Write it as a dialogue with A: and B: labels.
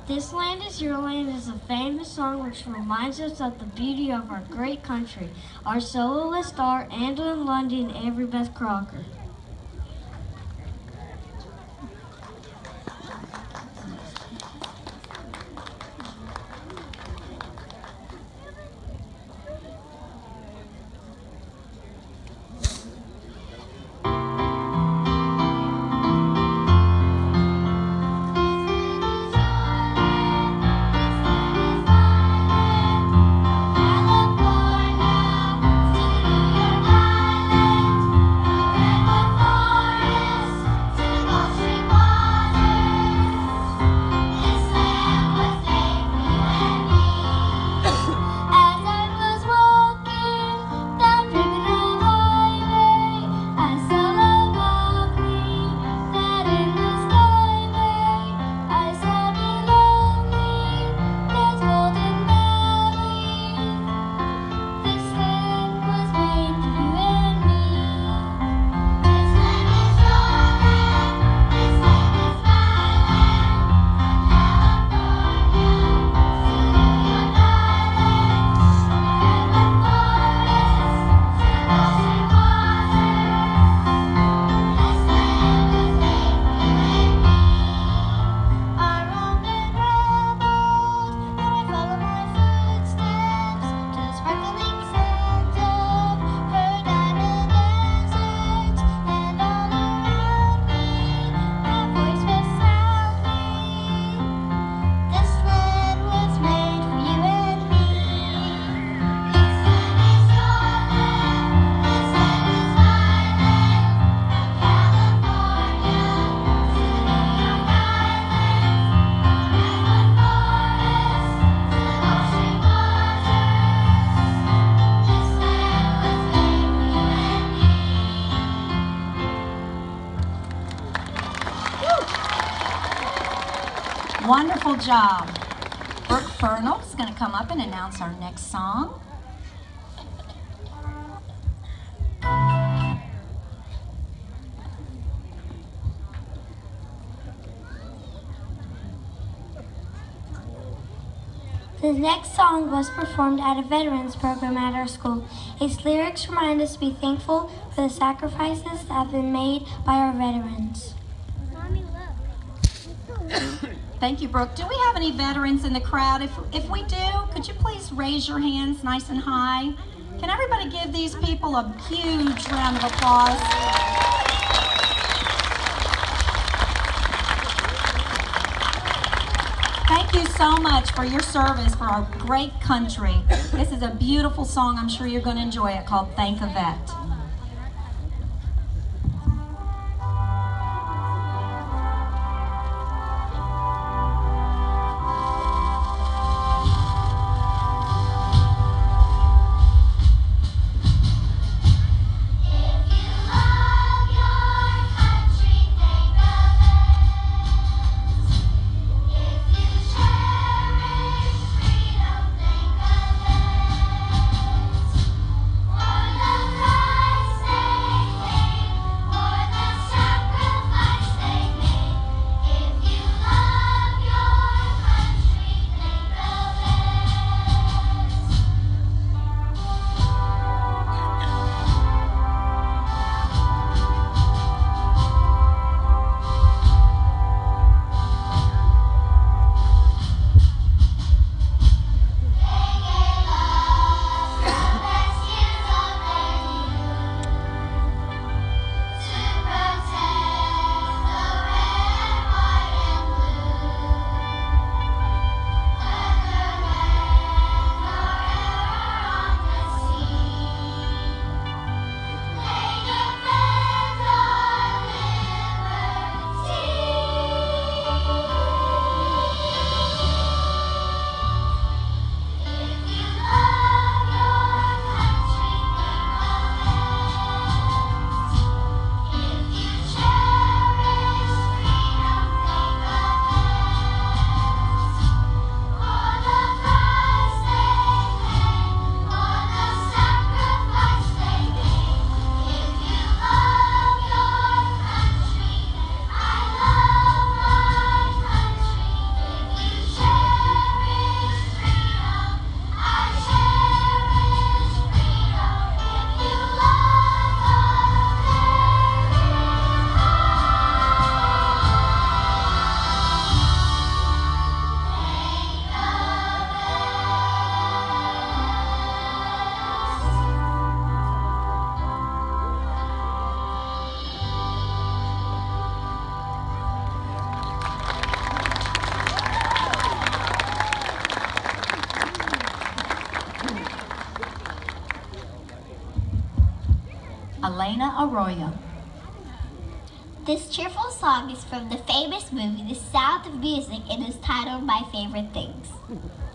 A: This Land is Your Land is a famous song which reminds us of the beauty of our great country. Our soloists are Andelyn Lundy and Avery Beth Crocker.
B: Wonderful job. Brooke Fernald is going to come up and announce our next song.
A: The next song was performed at a veterans program at our school. Its lyrics remind us to be thankful for the sacrifices that have been made by our veterans.
B: Thank you, Brooke. Do we have any veterans in the crowd? If we do, could you please raise your hands nice and high? Can everybody give these people a huge round of applause? Thank you so much for your service for our great country. This is a beautiful song. I'm sure you're going to enjoy it, called Thank a Vet.
C: For the
B: Elena Arroyo.
C: This cheerful song is from the famous movie The Sound of Music and is titled My Favorite Things.